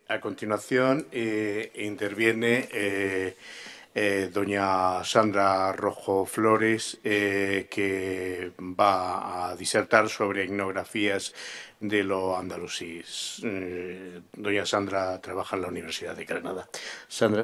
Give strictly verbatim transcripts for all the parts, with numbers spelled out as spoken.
a continuación eh, interviene eh, eh, doña Sandra Rojo Flores, eh, que va a disertar sobre etnografías de lo andalusí. Eh, doña Sandra trabaja en la Universidad de Granada. Sandra.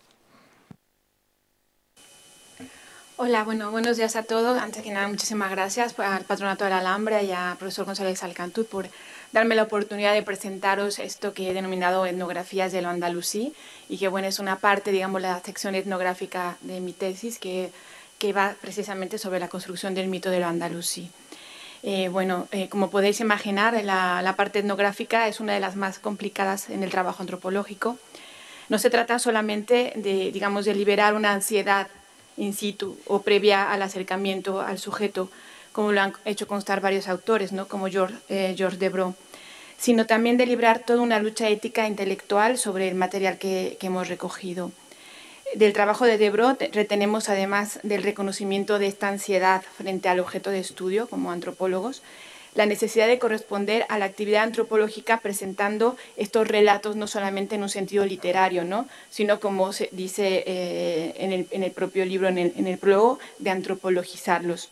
Hola, bueno, buenos días a todos. Antes que nada, muchísimas gracias al Patronato de la Alhambra y al profesor González Alcantú por darme la oportunidad de presentaros esto que he denominado etnografías de lo andalusí y que, bueno, es una parte, digamos, la sección etnográfica de mi tesis que, que va precisamente sobre la construcción del mito de lo andalusí. Eh, bueno, eh, como podéis imaginar, la, la parte etnográfica es una de las más complicadas en el trabajo antropológico. No se trata solamente de, digamos, de liberar una ansiedad in situ o previa al acercamiento al sujeto, como lo han hecho constar varios autores, ¿no? Como George, eh, George Debreu, sino también de librar toda una lucha ética e intelectual sobre el material que, que hemos recogido. Del trabajo de Debreu retenemos, además del reconocimiento de esta ansiedad frente al objeto de estudio como antropólogos, la necesidad de corresponder a la actividad antropológica presentando estos relatos no solamente en un sentido literario, ¿no? sino como se dice eh, en, el, en el propio libro, en el, en el prólogo, de antropologizarlos.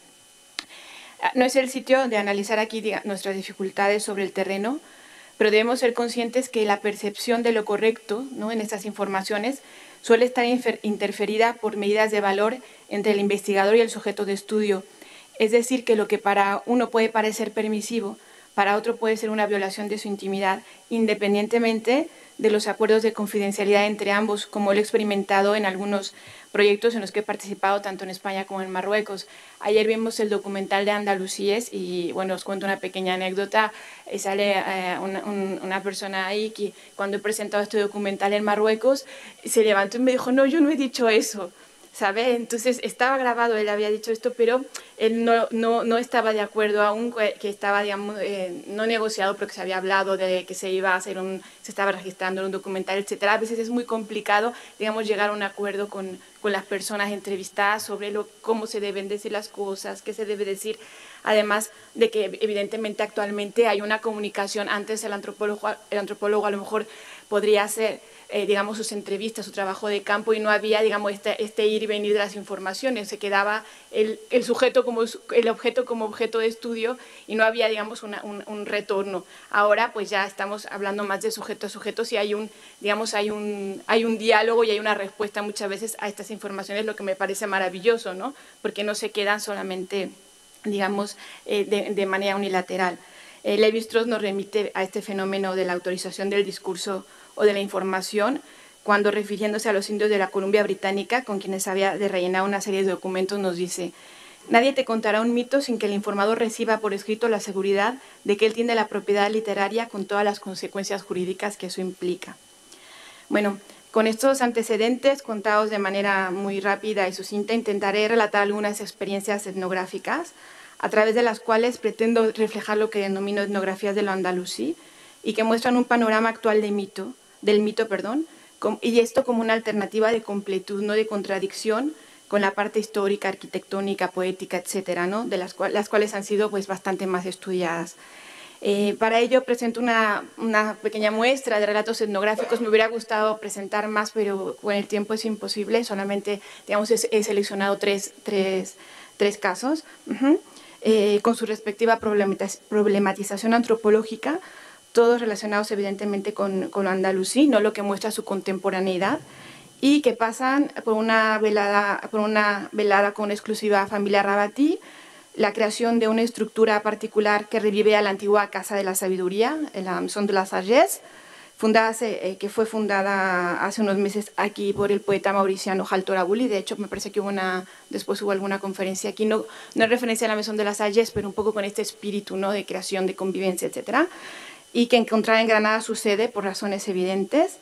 No es el sitio de analizar aquí digamos, nuestras dificultades sobre el terreno, pero debemos ser conscientes que la percepción de lo correcto, ¿no? en estas informaciones suele estar interferida por medidas de valor entre el investigador y el sujeto de estudio. Es decir, que lo que para uno puede parecer permisivo, para otro puede ser una violación de su intimidad, independientemente de los acuerdos de confidencialidad entre ambos, como lo he experimentado en algunos proyectos en los que he participado tanto en España como en Marruecos. Ayer vimos el documental de Andalusíes y, bueno, os cuento una pequeña anécdota. Eh, sale eh, una, un, una persona ahí que cuando he presentado este documental en Marruecos se levantó y me dijo, no, yo no he dicho eso. ¿Sabe? Entonces estaba grabado, él había dicho esto, pero él no, no, no estaba de acuerdo aún, que estaba, digamos, eh, no negociado, pero que se había hablado de que se iba a hacer un, se estaba registrando en un documental, etcétera. A veces es muy complicado, digamos, llegar a un acuerdo con, con las personas entrevistadas sobre lo, cómo se deben decir las cosas, qué se debe decir. Además de que evidentemente actualmente hay una comunicación, antes el antropólogo, el antropólogo a lo mejor podría hacer, eh, digamos, sus entrevistas, su trabajo de campo y no había, digamos, este, este ir y venir de las informaciones, se quedaba el, el sujeto como, el objeto como objeto de estudio y no había, digamos, una, un, un retorno. Ahora pues ya estamos hablando más de sujeto a sujeto, si hay un, digamos, hay un, hay un diálogo y hay una respuesta muchas veces a estas informaciones, lo que me parece maravilloso, ¿no? Porque no se quedan solamente, digamos, eh, de, de manera unilateral. Eh, Lévi-Strauss nos remite a este fenómeno de la autorización del discurso o de la información, cuando refiriéndose a los indios de la Columbia Británica, con quienes había de rellenar una serie de documentos, nos dice: nadie te contará un mito sin que el informador reciba por escrito la seguridad de que él tiene la propiedad literaria con todas las consecuencias jurídicas que eso implica. Bueno, con estos antecedentes contados de manera muy rápida y sucinta, intentaré relatar algunas experiencias etnográficas a través de las cuales pretendo reflejar lo que denomino etnografías de lo andalusí y que muestran un panorama actual de mito, del mito, perdón, y esto como una alternativa de completud, no de contradicción con la parte histórica, arquitectónica, poética, etcétera, ¿no? de las, cual, las cuales han sido pues, bastante más estudiadas. Eh, para ello presento una, una pequeña muestra de relatos etnográficos. Me hubiera gustado presentar más, pero con el tiempo es imposible. Solamente, digamos, he, he seleccionado tres, tres, tres casos, uh-huh. eh, con su respectiva problematización antropológica, todos relacionados evidentemente con, con lo andalusí, no lo que muestra su contemporaneidad, y que pasan por una velada, por una velada con exclusiva familia Rabatí, la creación de una estructura particular que revive a la antigua Casa de la Sabiduría, la Maison de la Sagesse, fundada, eh, que fue fundada hace unos meses aquí por el poeta mauriciano Jaltorabuli. De hecho, me parece que hubo una, después hubo alguna conferencia aquí, no, no es referencia a la Maison de la Sagesse, pero un poco con este espíritu, ¿no? de creación, de convivencia, etcétera, y que encontraba en Granada su sede por razones evidentes.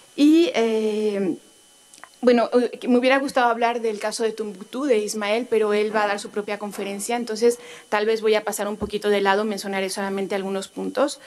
Y eh, bueno, me hubiera gustado hablar del caso de Tombuctú, de Ismael, pero él va a dar su propia conferencia, entonces tal vez voy a pasar un poquito de lado, mencionaré solamente algunos puntos.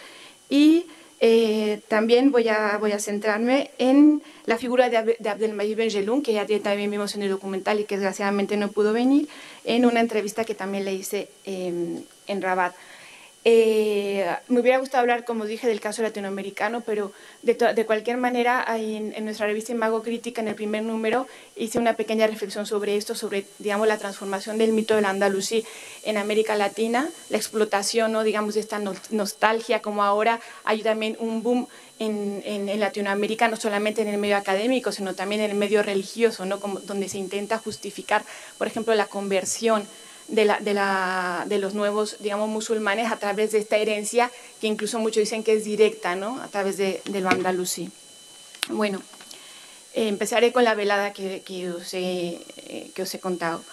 Y eh, también voy a, voy a centrarme en la figura de, Ab de Abdelmajid Benjelloun, que ya también vimos en el documental y que desgraciadamente no pudo venir, en una entrevista que también le hice eh, en Rabat. Eh, me hubiera gustado hablar, como dije, del caso latinoamericano, pero de, de cualquier manera, en, en nuestra revista Imago Crítica, en el primer número, hice una pequeña reflexión sobre esto, sobre, digamos, la transformación del mito del andalusí en América Latina, la explotación, ¿no?, digamos, de esta no, nostalgia, como ahora hay también un boom en, en, en Latinoamérica, no solamente en el medio académico, sino también en el medio religioso, ¿no?, como, donde se intenta justificar, por ejemplo, la conversión De, la, de, la, de los nuevos, digamos, musulmanes a través de esta herencia que incluso muchos dicen que es directa, ¿no?, a través de, de lo andalusí. Bueno, eh, empezaré con la velada que, que, os, he, eh, que os he contado.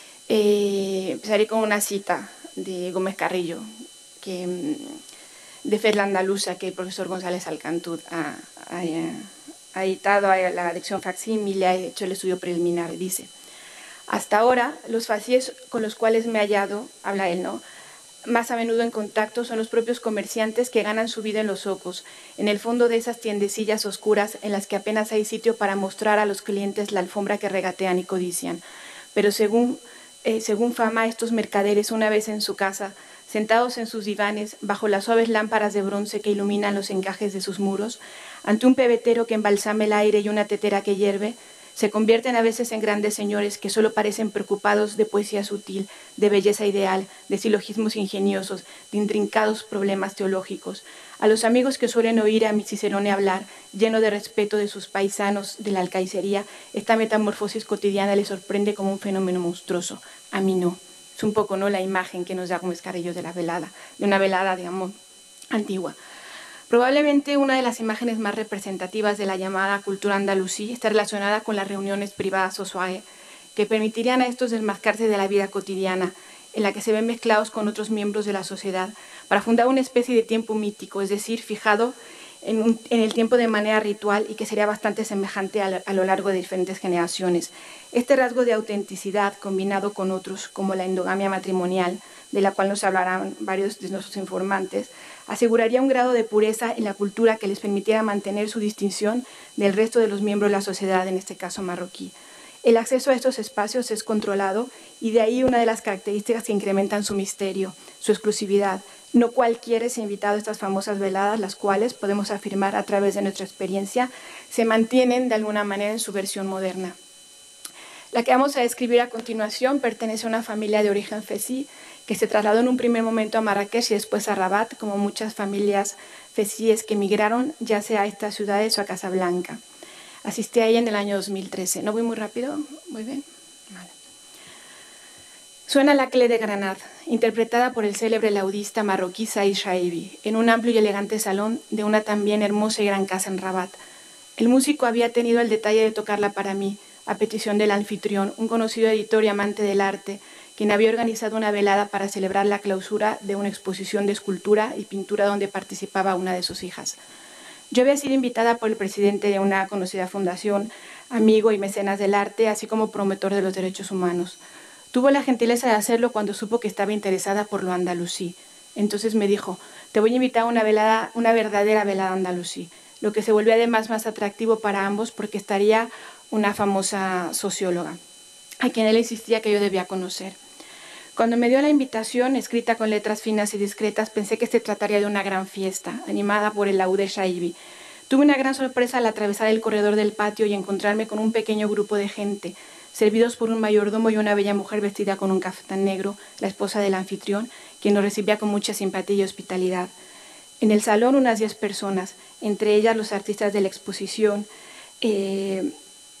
Eh, empezaré con una cita de Gómez Carrillo, que, de Fe la Andaluza, que el profesor González Alcantú ha, ha, ha editado a la lección facsímile, ha hecho el estudio preliminar. Dice: hasta ahora, los facíes con los cuales me he hallado, habla él, ¿no?, más a menudo en contacto son los propios comerciantes que ganan su vida en los zocos, en el fondo de esas tiendecillas oscuras en las que apenas hay sitio para mostrar a los clientes la alfombra que regatean y codician. Pero según, eh, según fama, estos mercaderes, una vez en su casa, sentados en sus divanes, bajo las suaves lámparas de bronce que iluminan los encajes de sus muros, ante un pebetero que embalsama el aire y una tetera que hierve, se convierten a veces en grandes señores que solo parecen preocupados de poesía sutil, de belleza ideal, de silogismos ingeniosos, de intrincados problemas teológicos. A los amigos que suelen oír a mi Cicerone hablar, lleno de respeto de sus paisanos de la alcaicería, esta metamorfosis cotidiana les sorprende como un fenómeno monstruoso. A mí no. Es un poco, ¿no?, la imagen que nos da Gómez Carrillo de la velada, de una velada, digamos, antigua. Probablemente una de las imágenes más representativas de la llamada cultura andalusí está relacionada con las reuniones privadas o soirées, que permitirían a estos desmarcarse de la vida cotidiana, en la que se ven mezclados con otros miembros de la sociedad, para fundar una especie de tiempo mítico, es decir, fijado en, un, en el tiempo de manera ritual y que sería bastante semejante a, a lo largo de diferentes generaciones. Este rasgo de autenticidad, combinado con otros, como la endogamia matrimonial, de la cual nos hablarán varios de nuestros informantes, aseguraría un grado de pureza en la cultura que les permitiera mantener su distinción del resto de los miembros de la sociedad, en este caso marroquí. El acceso a estos espacios es controlado y de ahí una de las características que incrementan su misterio, su exclusividad. No cualquiera es invitado a estas famosas veladas, las cuales, podemos afirmar a través de nuestra experiencia, se mantienen de alguna manera en su versión moderna. La que vamos a describir a continuación pertenece a una familia de origen fesí que se trasladó en un primer momento a Marrakech y después a Rabat, como muchas familias fesíes que emigraron ya sea a estas ciudades o a Casablanca. Asistí a ella en el año dos mil trece. ¿No voy muy rápido? ¿Muy bien? Vale. Suena la Clé de Granad, interpretada por el célebre laudista marroquí Saïd Chaibi, en un amplio y elegante salón de una también hermosa y gran casa en Rabat. El músico había tenido el detalle de tocarla para mí, a petición del anfitrión, un conocido editor y amante del arte, quien había organizado una velada para celebrar la clausura de una exposición de escultura y pintura donde participaba una de sus hijas. Yo había sido invitada por el presidente de una conocida fundación, amigo y mecenas del arte, así como promotor de los derechos humanos. Tuvo la gentileza de hacerlo cuando supo que estaba interesada por lo andalusí. Entonces me dijo: te voy a invitar a una velada, una verdadera velada andalusí, lo que se volvió además más atractivo para ambos porque estaría una famosa socióloga, a quien él insistía que yo debía conocer. Cuando me dio la invitación, escrita con letras finas y discretas, pensé que se trataría de una gran fiesta, animada por el laúd Chaibi. Tuve una gran sorpresa al atravesar el corredor del patio y encontrarme con un pequeño grupo de gente, servidos por un mayordomo y una bella mujer vestida con un caftán negro, la esposa del anfitrión, quien nos recibía con mucha simpatía y hospitalidad. En el salón unas diez personas, entre ellas los artistas de la exposición, eh,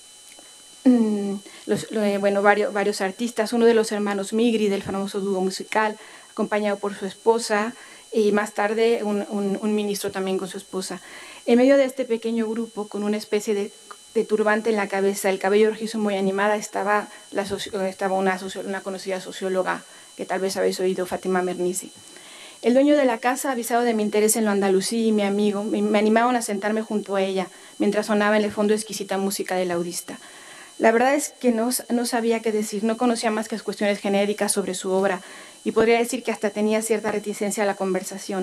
Los, bueno, varios, varios artistas, uno de los hermanos Migri, del famoso dúo musical, acompañado por su esposa, y más tarde un, un, un ministro también con su esposa. En medio de este pequeño grupo, con una especie de, de turbante en la cabeza, el cabello rojizo muy animada, estaba, la, estaba una, una conocida socióloga, que tal vez habéis oído, Fátima Mernissi. El dueño de la casa, avisado de mi interés en lo andalusí, y mi amigo, me, me animaban a sentarme junto a ella, mientras sonaba en el fondo exquisita música del laudista. La verdad es que no, no sabía qué decir, no conocía más que cuestiones genéricas sobre su obra y podría decir que hasta tenía cierta reticencia a la conversación.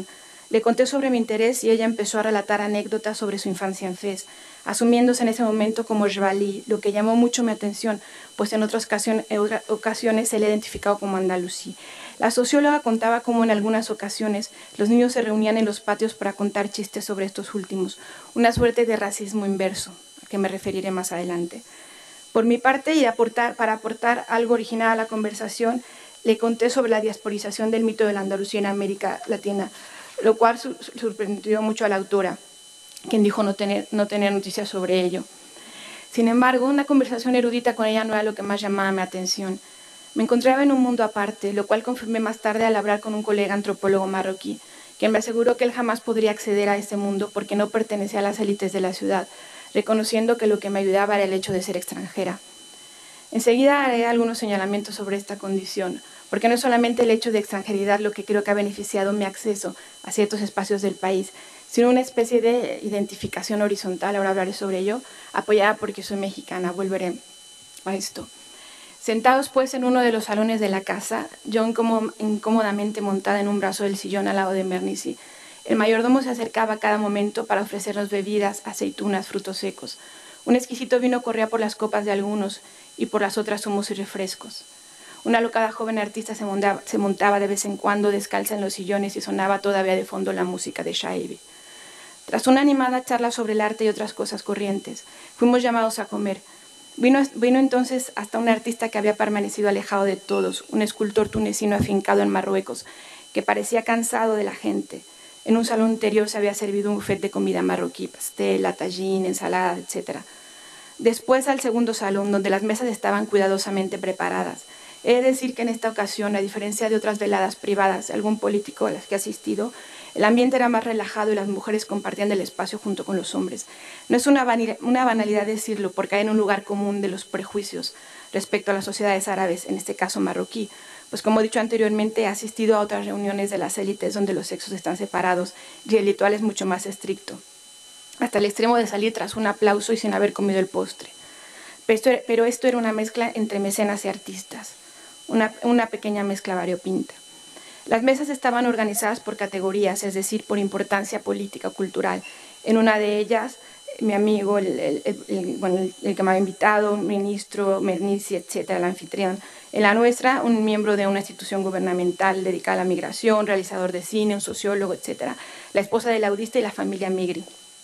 Le conté sobre mi interés y ella empezó a relatar anécdotas sobre su infancia en Fez, asumiéndose en ese momento como Jebali, lo que llamó mucho mi atención, pues en otras ocasiones se le ha identificado como andalusí. La socióloga contaba cómo en algunas ocasiones los niños se reunían en los patios para contar chistes sobre estos últimos, una suerte de racismo inverso, al que me referiré más adelante. Por mi parte, y aportar, para aportar algo original a la conversación, le conté sobre la diasporización del mito de la Andalucía en América Latina, lo cual sorprendió mucho a la autora, quien dijo no tener, no tener noticias sobre ello. Sin embargo, una conversación erudita con ella no era lo que más llamaba mi atención. Me encontraba en un mundo aparte, lo cual confirmé más tarde al hablar con un colega antropólogo marroquí, quien me aseguró que él jamás podría acceder a este mundo porque no pertenecía a las élites de la ciudad, reconociendo que lo que me ayudaba era el hecho de ser extranjera. Enseguida haré algunos señalamientos sobre esta condición, porque no es solamente el hecho de extranjeridad lo que creo que ha beneficiado mi acceso a ciertos espacios del país, sino una especie de identificación horizontal, ahora hablaré sobre ello, apoyada porque soy mexicana, volveré a esto. Sentados pues en uno de los salones de la casa, yo incómodamente montada en un brazo del sillón al lado de Mernissi, el mayordomo se acercaba a cada momento para ofrecernos bebidas, aceitunas, frutos secos. Un exquisito vino corría por las copas de algunos y por las otras humos y refrescos. Una alocada joven artista se montaba, se montaba de vez en cuando descalza en los sillones y sonaba todavía de fondo la música de Shaibi. Tras una animada charla sobre el arte y otras cosas corrientes, fuimos llamados a comer. Vino, vino entonces hasta un artista que había permanecido alejado de todos, un escultor tunecino afincado en Marruecos, que parecía cansado de la gente. En un salón interior se había servido un buffet de comida marroquí, pastel, tajín, ensalada, etcétera. Después al segundo salón, donde las mesas estaban cuidadosamente preparadas. He de decir que en esta ocasión, a diferencia de otras veladas privadas de algún político a las que he asistido, el ambiente era más relajado y las mujeres compartían el espacio junto con los hombres. No es una, una banalidad decirlo, porque hay en un lugar común de los prejuicios respecto a las sociedades árabes, en este caso marroquí, pues como he dicho anteriormente, he asistido a otras reuniones de las élites donde los sexos están separados y el ritual es mucho más estricto, hasta el extremo de salir tras un aplauso y sin haber comido el postre. Pero esto, pero esto era una mezcla entre mecenas y artistas, una, una pequeña mezcla variopinta. Las mesas estaban organizadas por categorías, es decir, por importancia política o cultural. En una de ellas, mi amigo, el, el, el, el, bueno, el, el que me había invitado, un ministro, Mernissi, etcétera, el anfitrión. En la nuestra, un miembro de una institución gubernamental dedicada a la migración, realizador de cine, un sociólogo, etcétera. La esposa del laudista y la familia Migri.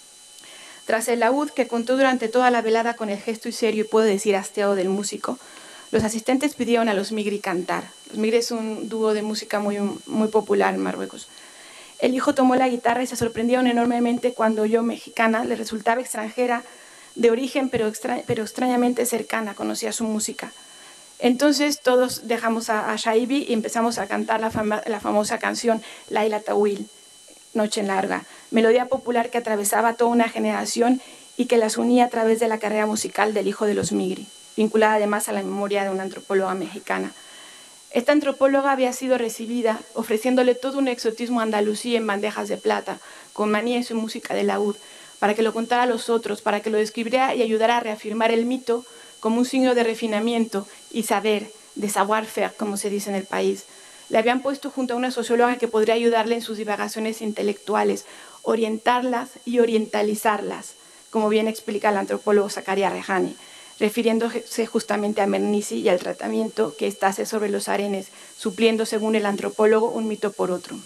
Tras el laúd, que contó durante toda la velada con el gesto y serio y puedo decir hasteado del músico, los asistentes pidieron a los Migri cantar. Los Migri es un dúo de música muy, muy popular en Marruecos. El hijo tomó la guitarra y se sorprendieron enormemente cuando yo, mexicana, le resultaba extranjera de origen, pero, extra, pero extrañamente cercana, conocía su música. Entonces todos dejamos a, a Shaibi y empezamos a cantar la, fama, la famosa canción Laila Tawil, Noche Larga, melodía popular que atravesaba toda una generación y que las unía a través de la carrera musical del hijo de los Migri, vinculada además a la memoria de una antropóloga mexicana. Esta antropóloga había sido recibida ofreciéndole todo un exotismo andalusí en bandejas de plata, con manía y su música de laúd, para que lo contara a los otros, para que lo describiera y ayudara a reafirmar el mito como un signo de refinamiento y saber, de savoir-faire, como se dice en el país. Le habían puesto junto a una socióloga que podría ayudarle en sus divagaciones intelectuales, orientarlas y orientalizarlas, como bien explica el antropólogo Zakaria Rehani, refiriéndose justamente a Mernissi y al tratamiento que ésta hace sobre los arenes, supliendo, según el antropólogo, un mito por otro.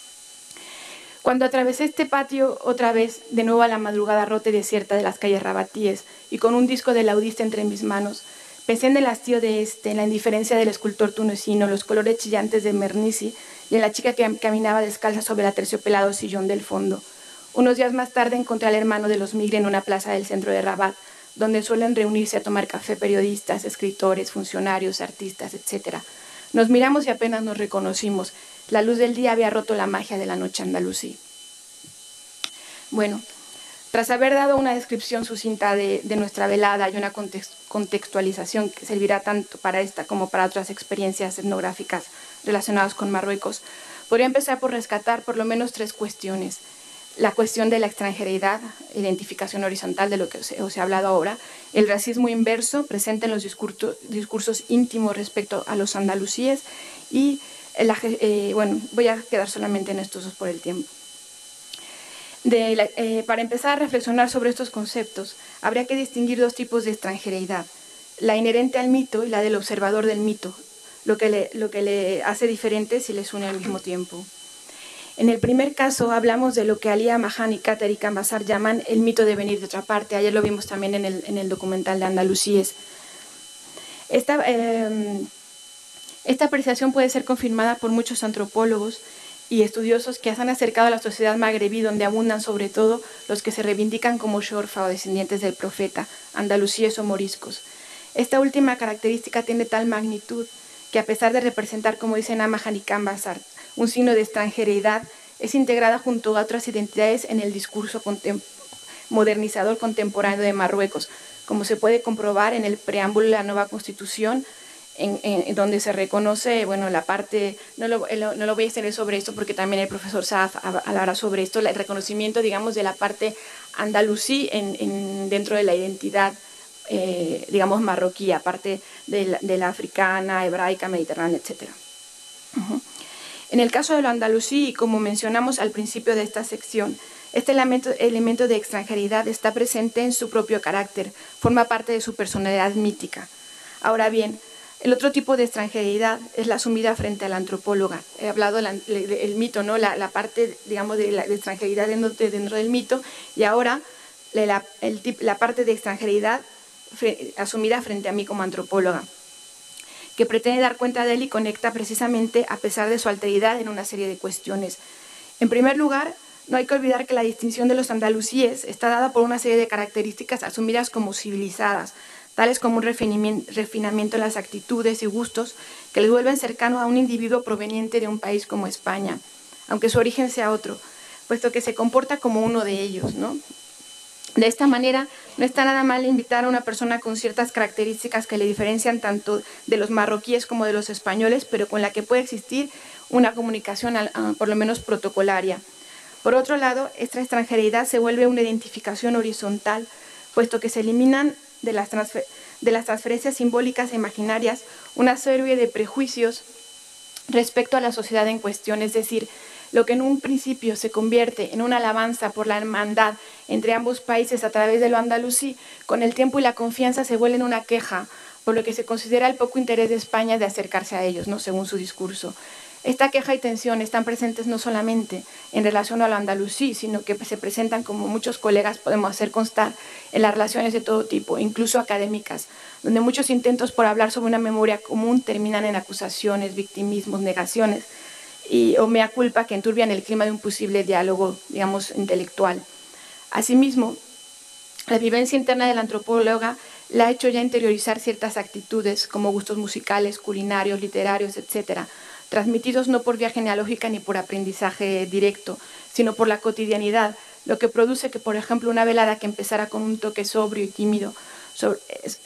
Cuando atravesé este patio, otra vez, de nuevo a la madrugada rota y desierta de las calles rabatíes, y con un disco de laudista entre mis manos, pensé en el hastío de este, en la indiferencia del escultor tunecino, los colores chillantes de Mernissi y en la chica que caminaba descalza sobre el aterciopelado sillón del fondo. Unos días más tarde encontré al hermano de los Migri en una plaza del centro de Rabat, donde suelen reunirse a tomar café periodistas, escritores, funcionarios, artistas, etcétera. Nos miramos y apenas nos reconocimos. La luz del día había roto la magia de la noche andalusí. Bueno, tras haber dado una descripción sucinta de, de nuestra velada y una context, contextualización que servirá tanto para esta como para otras experiencias etnográficas relacionadas con Marruecos, podría empezar por rescatar por lo menos tres cuestiones. La cuestión de la extranjeridad, identificación horizontal de lo que os he, os he hablado ahora, el racismo inverso presente en los discursos, discursos íntimos respecto a los andalusíes y, la, eh, bueno, voy a quedar solamente en estos dos por el tiempo. De la, eh, para empezar a reflexionar sobre estos conceptos, habría que distinguir dos tipos de extranjereidad, la inherente al mito y la del observador del mito, lo que le, lo que le hace diferente si les une al mismo tiempo. En el primer caso hablamos de lo que Alia Mahan y Kateri Kambasar llaman el mito de venir de otra parte. Ayer lo vimos también en el, en el documental de Andalusíes. Esta, eh, esta apreciación puede ser confirmada por muchos antropólogos y estudiosos que se han acercado a la sociedad magrebí, donde abundan sobre todo los que se reivindican como shorfa o descendientes del profeta, andalusíes o moriscos. Esta última característica tiene tal magnitud que, a pesar de representar, como dicen Amahan y Kambasar, un signo de extranjereidad, es integrada junto a otras identidades en el discurso contem modernizador contemporáneo de Marruecos, como se puede comprobar en el preámbulo de la nueva Constitución, En, en donde se reconoce, bueno, la parte, no lo, no lo voy a extender sobre esto porque también el profesor Saaf hablará sobre esto, el reconocimiento, digamos, de la parte andalusí en, en, dentro de la identidad, eh, digamos, marroquí, aparte de la, de la africana, hebraica, mediterránea, etcétera. Uh-huh. En el caso de lo andalusí, como mencionamos al principio de esta sección, este elemento, elemento de extranjeridad está presente en su propio carácter, forma parte de su personalidad mítica. Ahora bien, el otro tipo de extranjeridad es la asumida frente a la antropóloga. He hablado del el mito, ¿no? la, la parte, digamos, de la de extranjeridad dentro, de, dentro del mito, y ahora la, el, la parte de extranjeridad fre, asumida frente a mí como antropóloga, que pretende dar cuenta de él y conecta precisamente a pesar de su alteridad en una serie de cuestiones. En primer lugar, no hay que olvidar que la distinción de los andalusíes está dada por una serie de características asumidas como civilizadas, tales como un refinamiento en las actitudes y gustos que les vuelven cercano a un individuo proveniente de un país como España, aunque su origen sea otro, puesto que se comporta como uno de ellos, ¿no? De esta manera, no está nada mal invitar a una persona con ciertas características que le diferencian tanto de los marroquíes como de los españoles, pero con la que puede existir una comunicación, por lo menos protocolaria. Por otro lado, esta extranjeridad se vuelve una identificación horizontal, puesto que se eliminan de las, de las transferencias simbólicas e imaginarias una serie de prejuicios respecto a la sociedad en cuestión, es decir, lo que en un principio se convierte en una alabanza por la hermandad entre ambos países a través de lo andalusí, con el tiempo y la confianza se vuelve en una queja, por lo que se considera el poco interés de España de acercarse a ellos, ¿no? Según su discurso. Esta queja y tensión están presentes no solamente en relación a lo andalusí, sino que se presentan, como muchos colegas podemos hacer constar, en las relaciones de todo tipo, incluso académicas, donde muchos intentos por hablar sobre una memoria común terminan en acusaciones, victimismos, negaciones y, o mea culpa que enturbian el clima de un posible diálogo, digamos, intelectual. Asimismo, la vivencia interna de la antropóloga la ha hecho ya interiorizar ciertas actitudes, como gustos musicales, culinarios, literarios, etcétera, transmitidos no por vía genealógica ni por aprendizaje directo, sino por la cotidianidad, lo que produce que, por ejemplo, una velada que empezara con un toque sobrio y tímido sobre,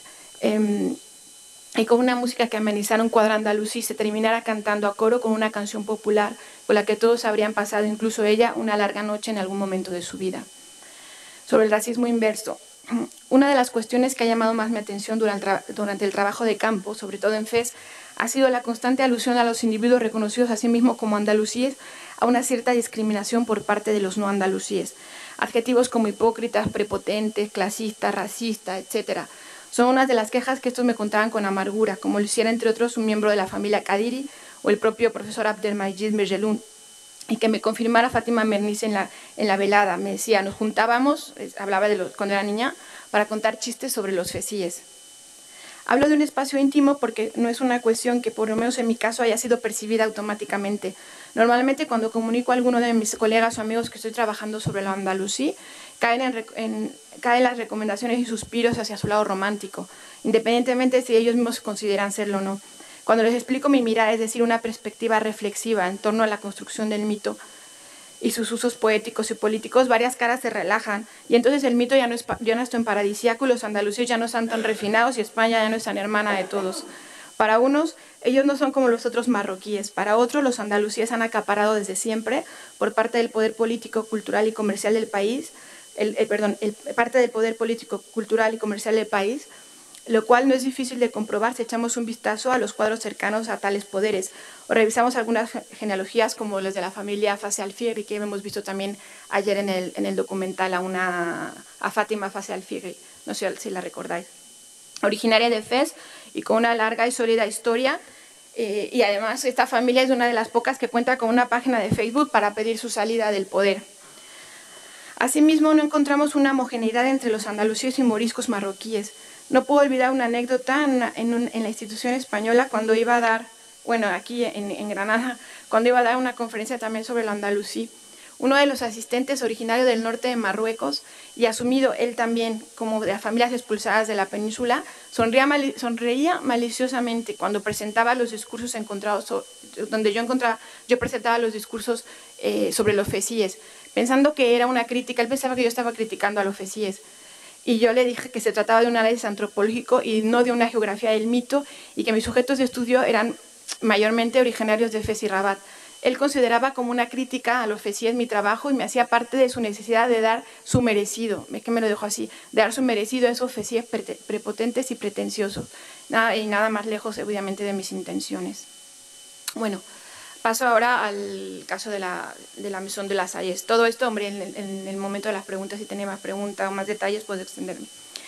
eh, y con una música que amenizara un cuadro andalusí se terminara cantando a coro con una canción popular con la que todos habrían pasado, incluso ella, una larga noche en algún momento de su vida. Sobre el racismo inverso, una de las cuestiones que ha llamado más mi atención durante, durante el trabajo de campo, sobre todo en F E S, ha sido la constante alusión a los individuos reconocidos a sí mismos como andalusíes, a una cierta discriminación por parte de los no andalusíes. Adjetivos como hipócritas, prepotentes, clasistas, racistas, etcétera, son unas de las quejas que estos me contaban con amargura, como lo hiciera entre otros un miembro de la familia Kadiri o el propio profesor Abdelmajid Merjeloun, y que me confirmara Fátima Mernis en la, en la velada. Me decía, nos juntábamos, hablaba de los, cuando era niña, para contar chistes sobre los fesíes. Hablo de un espacio íntimo porque no es una cuestión que, por lo menos en mi caso, haya sido percibida automáticamente. Normalmente, cuando comunico a alguno de mis colegas o amigos que estoy trabajando sobre lo andalusí, caen, en, en, caen las recomendaciones y suspiros hacia su lado romántico, independientemente de si ellos mismos consideran serlo o no. Cuando les explico mi mirada, es decir, una perspectiva reflexiva en torno a la construcción del mito y sus usos poéticos y políticos, varias caras se relajan y entonces el mito ya no es, ya no es tan paradisíaco y los andalusíes ya no están tan refinados y España ya no es tan hermana de todos. Para unos, ellos no son como los otros marroquíes. Para otros, los andalusíes han acaparado desde siempre, por parte del poder político, cultural y comercial del país, el, el, perdón, el, parte del poder político, cultural y comercial del país, lo cual no es difícil de comprobar si echamos un vistazo a los cuadros cercanos a tales poderes o revisamos algunas genealogías como las de la familia Fassi-Alfieri, que hemos visto también ayer en el, en el documental a, una, a Fátima Fassi-Alfieri, no sé si la recordáis. Originaria de Fez y con una larga y sólida historia, eh, y además esta familia es una de las pocas que cuenta con una página de Facebook para pedir su salida del poder. Asimismo, no encontramos una homogeneidad entre los andalusíes y moriscos marroquíes. No puedo olvidar una anécdota en, en, un, en la institución española cuando iba a dar, bueno, aquí en, en Granada, cuando iba a dar una conferencia también sobre el andalusí. Uno de los asistentes, originario del norte de Marruecos y asumido él también como de las familias expulsadas de la península, sonreía, mali sonreía maliciosamente cuando presentaba los discursos encontrados, so donde yo, encontraba, yo presentaba los discursos eh, sobre los fesíes, pensando que era una crítica. Él pensaba que yo estaba criticando a los fesíes. Y yo le dije que se trataba de un análisis antropológico y no de una geografía del mito, y que mis sujetos de estudio eran mayormente originarios de Fez y Rabat. Él consideraba como una crítica a los fesíes mi trabajo y me hacía parte de su necesidad de dar su merecido, que me lo dejó así, de dar su merecido a esos fesíes pre prepotentes y pretenciosos, nada, y nada más lejos, obviamente, de mis intenciones. Bueno, paso ahora al caso de la, de la Maison de las Salles. Todo esto, hombre, en, en el momento de las preguntas, si tenía más preguntas o más detalles, puedo extenderme.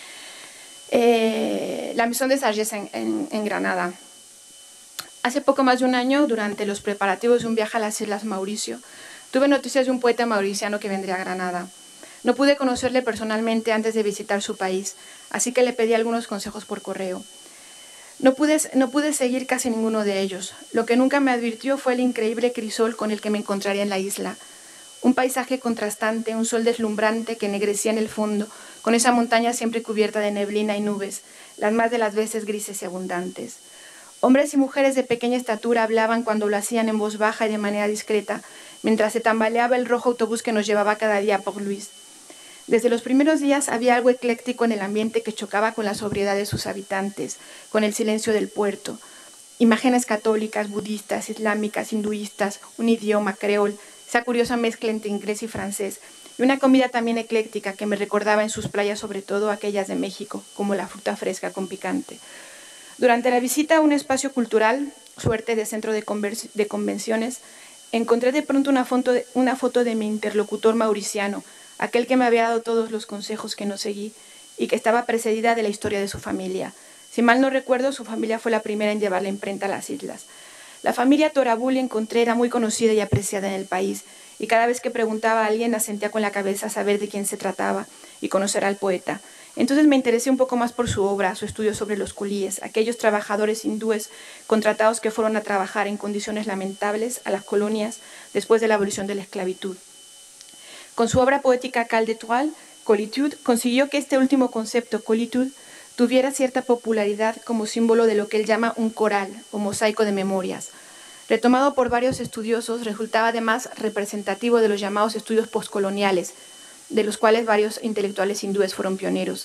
Eh, la Maison de Salles en, en, en Granada. Hace poco más de un año, durante los preparativos de un viaje a las Islas Mauricio, tuve noticias de un poeta mauriciano que vendría a Granada. No pude conocerle personalmente antes de visitar su país, así que le pedí algunos consejos por correo. No pude, no pude seguir casi ninguno de ellos. Lo que nunca me advirtió fue el increíble crisol con el que me encontraría en la isla. Un paisaje contrastante, un sol deslumbrante que ennegrecía en el fondo, con esa montaña siempre cubierta de neblina y nubes, las más de las veces grises y abundantes. Hombres y mujeres de pequeña estatura hablaban cuando lo hacían en voz baja y de manera discreta, mientras se tambaleaba el rojo autobús que nos llevaba cada día a Port-Louis. Desde los primeros días había algo ecléctico en el ambiente que chocaba con la sobriedad de sus habitantes, con el silencio del puerto. Imágenes católicas, budistas, islámicas, hinduistas, un idioma, creol, esa curiosa mezcla entre inglés y francés, y una comida también ecléctica que me recordaba en sus playas, sobre todo aquellas de México, como la fruta fresca con picante. Durante la visita a un espacio cultural, suerte de centro de, de convenciones, encontré de pronto una foto, de, una foto de mi interlocutor mauriciano, aquel que me había dado todos los consejos que no seguí y que estaba precedida de la historia de su familia. Si mal no recuerdo, su familia fue la primera en llevar la imprenta a las islas. La familia Torabulli, encontré, era muy conocida y apreciada en el país, y cada vez que preguntaba a alguien asentía con la cabeza a saber de quién se trataba y conocer al poeta. Entonces me interesé un poco más por su obra, su estudio sobre los culíes, aquellos trabajadores hindúes contratados que fueron a trabajar en condiciones lamentables a las colonias después de la abolición de la esclavitud. Con su obra poética Cal d'Étoile, Colitude, consiguió que este último concepto, Colitude, tuviera cierta popularidad como símbolo de lo que él llama un coral o mosaico de memorias. Retomado por varios estudiosos, resultaba además representativo de los llamados estudios postcoloniales, de los cuales varios intelectuales hindúes fueron pioneros.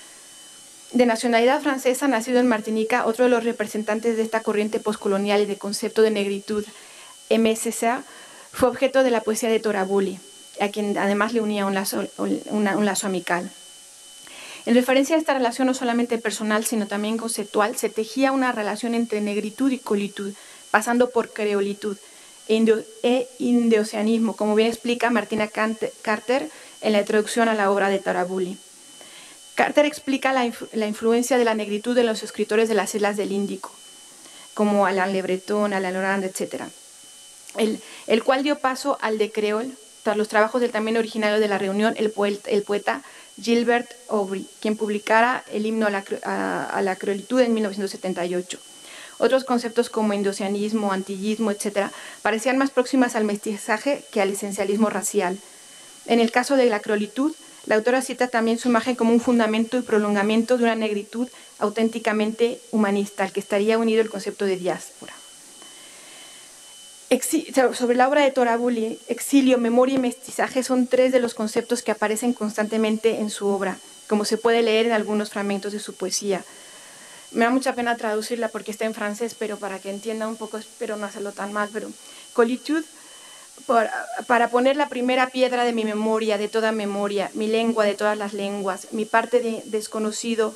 De nacionalidad francesa, nacido en Martinica, otro de los representantes de esta corriente postcolonial y de concepto de negritud, M. César, fue objeto de la poesía de Torabulli, a quien además le unía un lazo, una, un lazo amical. En referencia a esta relación no solamente personal, sino también conceptual, se tejía una relación entre negritud y colitud, pasando por creolitud e, indo, e indoceanismo, como bien explica Martina Carter en la introducción a la obra de Torabulli. Carter explica la, influ la influencia de la negritud en los escritores de las islas del Índico, como Alain Le Breton, Alain Lorand, etcétera, el, el cual dio paso al de creol tras los trabajos del también originario de la Reunión, el poeta, el poeta Gilbert Aubry, quien publicara el himno a la, a, a la creolitud en mil novecientos setenta y ocho. Otros conceptos como indoceanismo, antillismo, etcétera, parecían más próximas al mestizaje que al esencialismo racial. En el caso de la creolitud, la autora cita también su imagen como un fundamento y prolongamiento de una negritud auténticamente humanista, al que estaría unido el concepto de diáspora. Exi sobre la obra de Torabulli, exilio, memoria y mestizaje son tres de los conceptos que aparecen constantemente en su obra, como se puede leer en algunos fragmentos de su poesía. Me da mucha pena traducirla porque está en francés, pero para que entienda un poco, espero no hacerlo tan mal, pero colitude, por, para poner la primera piedra de mi memoria, de toda memoria, mi lengua de todas las lenguas, mi parte de desconocido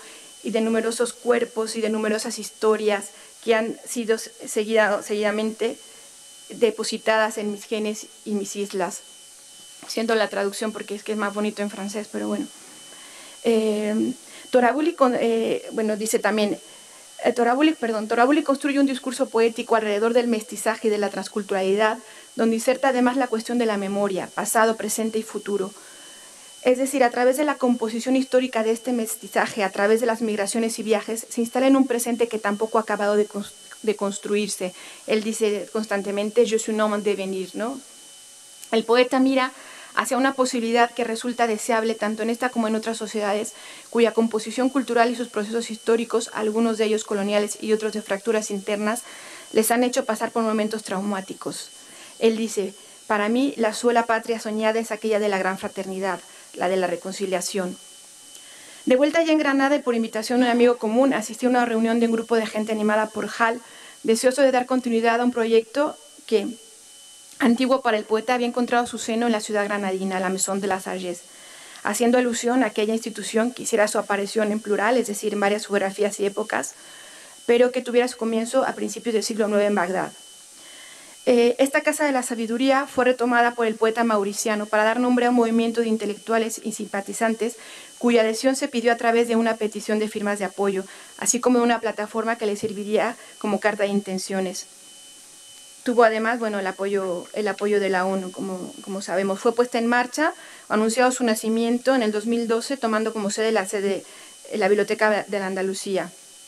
y de numerosos cuerpos y de numerosas historias que han sido seguida, seguidamente depositadas en mis genes y mis islas. Siento la traducción porque es que es más bonito en francés, pero bueno. Eh, Torabuli, eh, bueno, dice también, eh, Torabuli, perdón, Torabuli construye un discurso poético alrededor del mestizaje y de la transculturalidad, donde inserta además la cuestión de la memoria, pasado, presente y futuro. Es decir, a través de la composición histórica de este mestizaje, a través de las migraciones y viajes, se instala en un presente que tampoco ha acabado de, de construirse. Él dice constantemente, je suis un homme en devenir, ¿no? El poeta mira hacia una posibilidad que resulta deseable tanto en esta como en otras sociedades, cuya composición cultural y sus procesos históricos, algunos de ellos coloniales y otros de fracturas internas, les han hecho pasar por momentos traumáticos. Él dice, para mí la sola patria soñada es aquella de la gran fraternidad, la de la reconciliación. De vuelta ya en Granada y por invitación de un amigo común, asistí a una reunión de un grupo de gente animada por Hall, deseoso de dar continuidad a un proyecto que, antiguo para el poeta, había encontrado su seno en la ciudad granadina, la Maison de la Sagesse, haciendo alusión a aquella institución que hiciera su aparición en plural, es decir, en varias geografías y épocas, pero que tuviera su comienzo a principios del siglo nueve en Bagdad. Eh, esta Casa de la Sabiduría fue retomada por el poeta mauriciano para dar nombre a un movimiento de intelectuales y simpatizantes cuya adhesión se pidió a través de una petición de firmas de apoyo, así como de una plataforma que le serviría como carta de intenciones. Tuvo además bueno, el, apoyo, el apoyo de la ONU, como, como sabemos. Fue puesta en marcha, anunciado su nacimiento en el dos mil doce, tomando como sede la sede la Biblioteca de la Andalucía.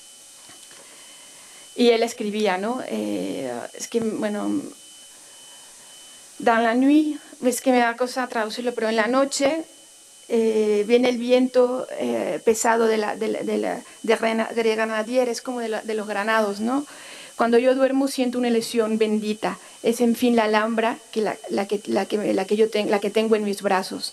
Y él escribía, ¿no? Eh, es que, bueno, dans la nuit, es que me da cosa traducirlo, pero en la noche eh, viene el viento eh, pesado de, la, de, la, de, la, de, de granadieres, como de, la, de los granados, ¿no? Cuando yo duermo siento una lesión bendita, es en fin la Alhambra que la, la, que, la, que, la, que yo ten, la que tengo en mis brazos.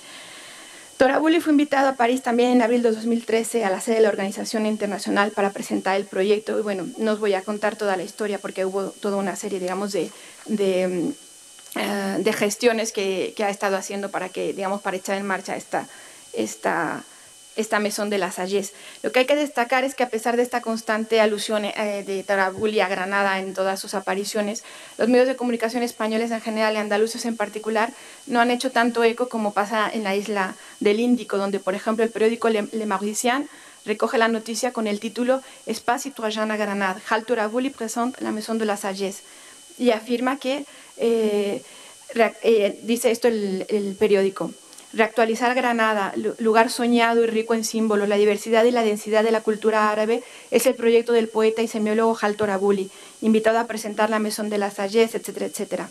Torabuli fue invitado a París también en abril de dos mil trece a la sede de la Organización Internacional para presentar el proyecto. Y bueno, no os voy a contar toda la historia porque hubo toda una serie, digamos, de, de, uh, de gestiones que, que ha estado haciendo para que, digamos, para echar en marcha esta, esta, esta Maison de la Sagesse. Lo que hay que destacar es que a pesar de esta constante alusión eh, de Torabuli a Granada en todas sus apariciones, los medios de comunicación españoles en general y andaluces en particular no han hecho tanto eco como pasa en la isla del Índico, donde, por ejemplo, el periódico Le, Le Mauricien recoge la noticia con el título Espace citoyen à Granada, Hall Torabuli présente la Maison de la Sagesse, y afirma que, eh, eh, dice esto el, el periódico, reactualizar Granada, lugar soñado y rico en símbolos, la diversidad y la densidad de la cultura árabe, es el proyecto del poeta y semiólogo Hall Torabuli, invitado a presentar la Maison de la Sagesse, etcétera, etcétera.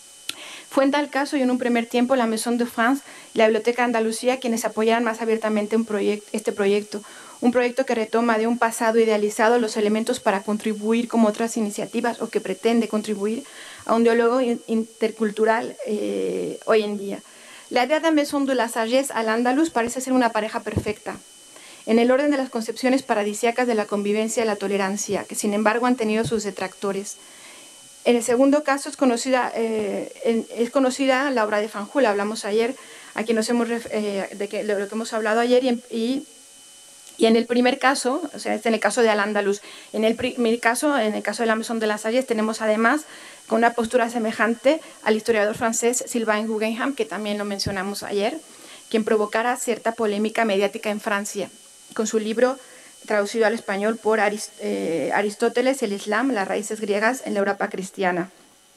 Fue en tal caso y en un primer tiempo la Maison de France y la Biblioteca de Andalucía quienes apoyaran más abiertamente un proyecto, este proyecto, un proyecto que retoma de un pasado idealizado los elementos para contribuir como otras iniciativas o que pretende contribuir a un diálogo intercultural eh, hoy en día. La idea de Maison de la Sagesse al andaluz parece ser una pareja perfecta, en el orden de las concepciones paradisíacas de la convivencia y la tolerancia, que sin embargo han tenido sus detractores. En el segundo caso es conocida, eh, es conocida la obra de Fanjul, hablamos ayer, a quien nos hemos, eh, de, que, de lo que hemos hablado ayer, y, y, y en el primer caso, o sea, este en el caso de Al-Ándalus, en el primer caso, en el caso de la Maison de la Sagesse, tenemos además con una postura semejante al historiador francés Sylvain Guggenheim, que también lo mencionamos ayer, quien provocara cierta polémica mediática en Francia, con su libro traducido al español por Arist eh, Aristóteles, el Islam, las raíces griegas en la Europa cristiana.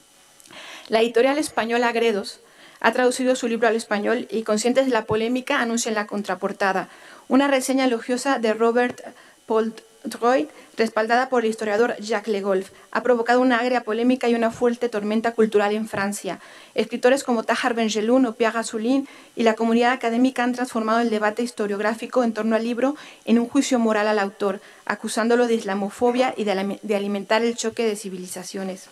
La editorial española Gredos ha traducido su libro al español y, conscientes de la polémica, anuncia en la contraportada una reseña elogiosa de Robert Paul Droit, respaldada por el historiador Jacques Le Goff, ha provocado una agria polémica y una fuerte tormenta cultural en Francia. Escritores como Tahar Benjeloun o Pierre Gassouline y la comunidad académica han transformado el debate historiográfico en torno al libro en un juicio moral al autor, acusándolo de islamofobia y de, de alimentar el choque de civilizaciones.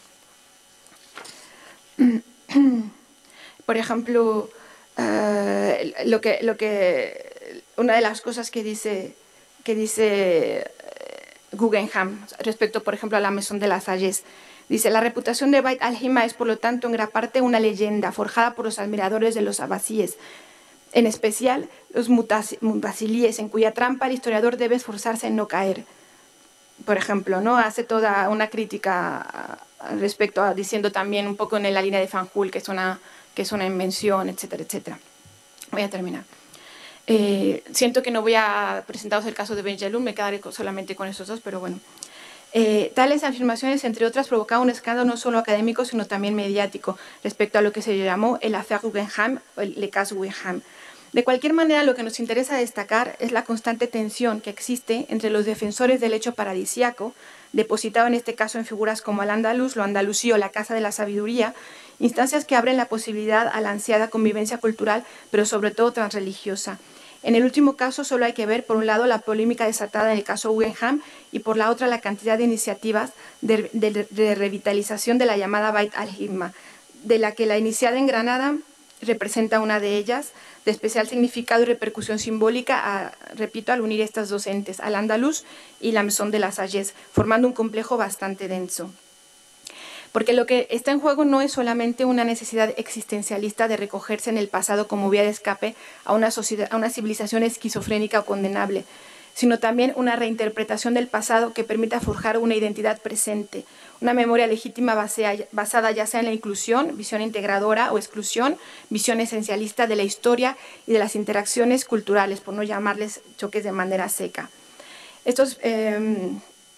Por ejemplo, uh, lo que, lo que, una de las cosas que dice, que dice Guggenheim respecto, por ejemplo, a la Maison de la Sagesse, dice: la reputación de Beit al-Hima es, por lo tanto, en gran parte una leyenda forjada por los admiradores de los abasíes, en especial los mutacilies, en cuya trampa el historiador debe esforzarse en no caer. Por ejemplo, ¿no? Hace toda una crítica respecto a, diciendo también un poco en la línea de Fanjul, que es una, que es una invención, etcétera, etcétera. Voy a terminar. Eh, siento que no voy a presentaros el caso de Benjelloun, me quedaré solamente con esos dos, pero bueno. Eh, tales afirmaciones, entre otras, provocaron un escándalo no solo académico, sino también mediático, respecto a lo que se llamó el affaire Guggenheim o el Le Cas Guggenheim. De cualquier manera, lo que nos interesa destacar es la constante tensión que existe entre los defensores del hecho paradisíaco, depositado en este caso en figuras como Al-Andalus, lo andalusí o la Casa de la Sabiduría, instancias que abren la posibilidad a la ansiada convivencia cultural, pero sobre todo transreligiosa. En el último caso solo hay que ver, por un lado, la polémica desatada en el caso Guggenheim y por la otra la cantidad de iniciativas de, de, de revitalización de la llamada Bait al-Himma, de la que la iniciada en Granada representa una de ellas, de especial significado y repercusión simbólica, a, repito, al unir estas dos entes, Al-Andalus y la Maison de la Sagesse, formando un complejo bastante denso. Porque lo que está en juego no es solamente una necesidad existencialista de recogerse en el pasado como vía de escape a una, sociedad, a una civilización esquizofrénica o condenable, sino también una reinterpretación del pasado que permita forjar una identidad presente, una memoria legítima basada ya sea en la inclusión, visión integradora o exclusión, visión esencialista de la historia y de las interacciones culturales, por no llamarles choques de manera seca. Estos... Eh,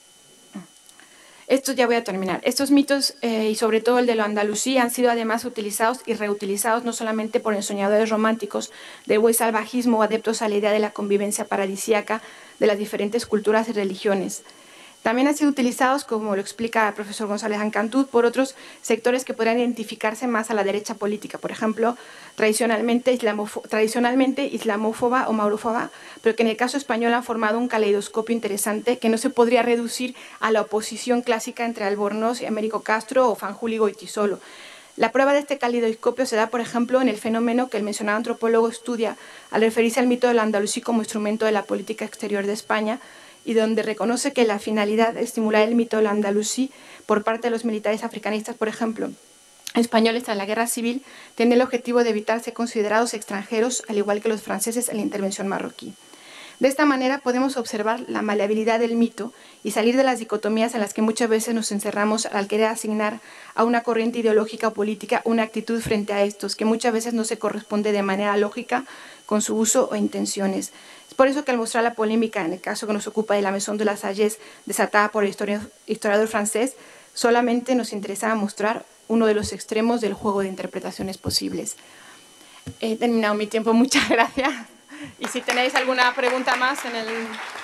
Estos ya voy a terminar. Estos mitos, eh, y sobre todo el de lo andalusí, han sido además utilizados y reutilizados no solamente por ensoñadores románticos del buen salvajismo o adeptos a la idea de la convivencia paradisíaca de las diferentes culturas y religiones. También han sido utilizados, como lo explica el profesor González Ancantú, por otros sectores que podrían identificarse más a la derecha política, por ejemplo, tradicionalmente, tradicionalmente islamófoba o maurófoba, pero que en el caso español han formado un caleidoscopio interesante que no se podría reducir a la oposición clásica entre Albornoz y Américo Castro o Fanjul y Goytisolo. La prueba de este caleidoscopio se da, por ejemplo, en el fenómeno que el mencionado antropólogo estudia al referirse al mito del andalusí como instrumento de la política exterior de España, y donde reconoce que la finalidad de estimular el mito del andalusí por parte de los militares africanistas, por ejemplo, españoles tras la guerra civil, tiene el objetivo de evitar ser considerados extranjeros, al igual que los franceses en la intervención marroquí. De esta manera podemos observar la maleabilidad del mito y salir de las dicotomías en las que muchas veces nos encerramos al querer asignar a una corriente ideológica o política una actitud frente a estos, que muchas veces no se corresponde de manera lógica con su uso o intenciones. Es por eso que al mostrar la polémica, en el caso que nos ocupa de la Maison de la Sagesse, desatada por el historiador francés, solamente nos interesaba mostrar uno de los extremos del juego de interpretaciones posibles. He terminado mi tiempo, muchas gracias. Y si tenéis alguna pregunta más en el...